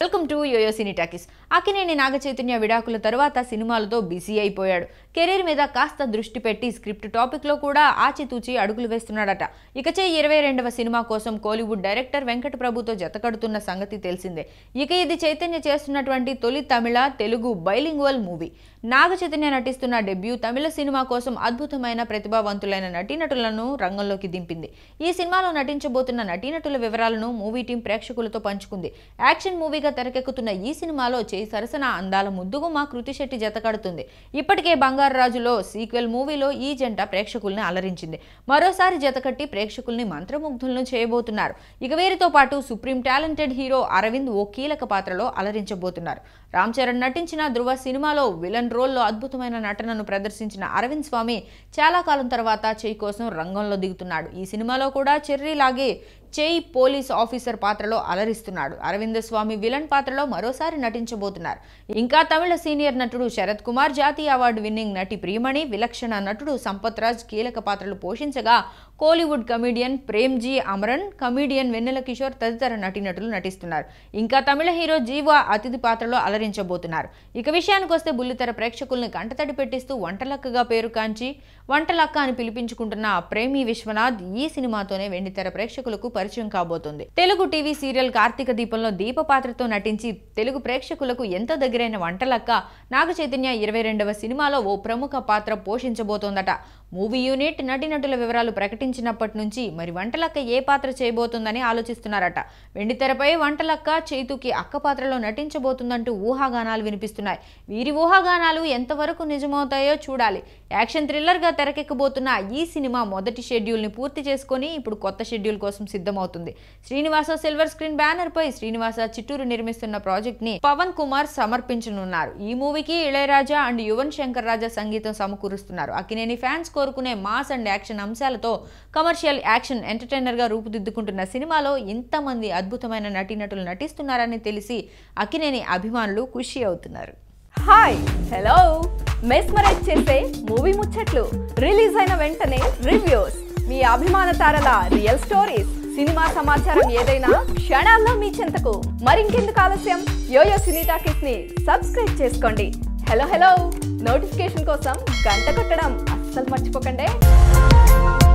Welcome to YoYo Cine Talkies. Akkineni Naga Chaitanya విడాకుల తర్వాత సినిమాలతో బిజీ అయిపోయాడు. కెరీర్ మీద కాస్త దృష్టి పెట్టి స్క్రిప్ట్ టాపిక్ లో కూడా ఆచితూచి అడుగులు వేస్తున్నాడట. ఇకచే 22వ సినిమా కోసం కోలీవుడ్ డైరెక్టర్ వెంకట ప్రభుతో జతకడుతున్న సంగతి తెలిసిందే. ఇక ఇది చైతన్య చేస్తున్నటువంటి తొలి తమిళ తెలుగు బైలింగ్వల్ మూవీ. నాగ చైతన్య నటిస్తున్న డెబ్యూ తమిళ సినిమా కోసం అద్భుతమైన ప్రతిభావంతులైన నటీనటులను రంగంలోకి దింపింది. ఈ సినిమాలో నటించబోతున్న నటీనటుల వివరాలను మూవీ టీం ప్రేక్షకులతో పంచుకుంది. యాక్షన్ మూవీగా తెరకెక్కుతున్న ఈ సినిమాలో చేయి సరసన అందాల ముద్దుగుమ్మ కృతి శెట్టి జతకడుతుంది. ఇప్పటికే బంగారు రాజులో సీక్వెల్ మూవీలో ఈ జంట ప్రేక్షకుల్ని అలరించింది. మరోసారి జతకట్టి ప్రేక్షకుల్ని మంత్రముగ్ధులను చేయబోతున్నారు. ఇక వీరితో పాటు సుప్రీం టాలెంటెడ్ హీరో అరవింద్ ఓ కీలక పాత్రలో అలరించబోతున్నారు. రామ్ చరణ్ నటించిన ధృవ సినిమాలో విలన్ రోల్లో అద్భుతమైన నటనను ప్రదర్శించిన అరవింద్ స్వామి చాలా కాలం తర్వాత చేయి కోసం రంగంలో దిగుతున్నాడు. ఈ సినిమాలో కూడా చెర్రీ లాగే చేయి పోలీస్ ఆఫీసర్ పాత్రలో అలరిస్తున్నాడు. అరవింద స్వామి విలన్ పాత్రలో మరోసారి నటించబోతున్నారు. ఇంకా తమిళ సీనియర్ నటుడు శరత్ కుమార్, జాతీయ అవార్డు విన్నింగ్ నటి ప్రియమణి, విలక్షణ నటుడు సంపత్ రాజ్ కీలక పాత్రలు పోషించగా కోలీవుడ్ కమీడియన్ ప్రేమ్జీ అమరన్, కమీడియన్ వెన్నెల కిషోర్ తదితర నటీనటులు నటిస్తున్నారు. ఇంకా తమిళ హీరో జీవా అతిథి పాత్రలో అలరించబోతున్నారు. ఇక విషయానికి వస్తే బుల్లితెర ప్రేక్షకుల్ని కంటతడి పెట్టిస్తూ వంటలక్కగా పేరుకాంచి వంటలక్క అని పిలిపించుకుంటున్న ప్రేమి విశ్వనాథ్ ఈ సినిమాతోనే వెండితెర ప్రేక్షకులకు పరిచయం కాబోతుంది. తెలుగు టీవీ సీరియల్ కార్తీక దీపంలో దీప పాత్రతో నటించి తెలుగు ప్రేక్షకులకు ఎంతో దగ్గరైన వంటలక్క నాగ చైతన్య 22వ సినిమాలో ఓ ప్రముఖ పాత్ర పోషించబోతోందట. మూవీ యూనిట్ నటీనటుల వివరాలు ప్రకటించినప్పటి నుంచి మరి వంటలక్క ఏ పాత్ర చేయబోతుందని ఆలోచిస్తున్నారట. వెండితెరపై వంటలక్క చైతుకి అక్క పాత్రలో నటించబోతుందంటూ ఊహాగానాలు వినిపిస్తున్నాయి. వీరి ఊహాగానాలు ఎంతవరకు నిజమవుతాయో చూడాలి. యాక్షన్ థ్రిల్లర్ గా తెరకెక్కబోతున్న ఈ సినిమా మొదటి షెడ్యూల్ ని పూర్తి చేసుకుని ఇప్పుడు కొత్త షెడ్యూల్ కోసం సిద్ధమవుతుంది. శ్రీనివాస సిల్వర్ స్క్రీన్ బ్యానర్ పై శ్రీనివాస చిట్టూరు నిర్మిస్తున్న ప్రాజెక్ట్ ని పవన్ కుమార్ సమర్పించనున్నారు. ఈ మూవీకి ఇళయరాజా అండ్ యువన్ శంకర్ రాజా సంగీతం సమకూరుస్తున్నారు. అక్కినేని ఫ్యాన్స్ కోరుకునే మాస్ అండ్ యాక్షన్ అంశాలతో కమర్షియల్ యాక్షన్ ఎంటర్టైనర్ గా రూపుదిద్దుకుంటున్న సినిమాలో ఇంతమంది అద్భుతమైన నటీనటులు నటిస్తున్నారని తెలిసి అక్కినేని అభిమానులు ఖుషి అవుతున్నారు. హాయ్ హలో మెస్మరైజ్ చేసే మూవీ ముచ్చట్లు, రిలీజ్ అయిన వెంటనే రివ్యూస్, మీ అభిమాన తారల రియల్ స్టోరీస్, సినిమా సమాచారం ఏదైనా క్షణాల్లో మీ చెంతకు. మరింకెందుకు ఆలస్యం, యోయో సినీ టాకీస్ ని సబ్స్క్రైబ్ చేసుకోండి. హలో నోటిఫికేషన్ కోసం గంట కొట్టడం అస్సలు మర్చిపోకండి.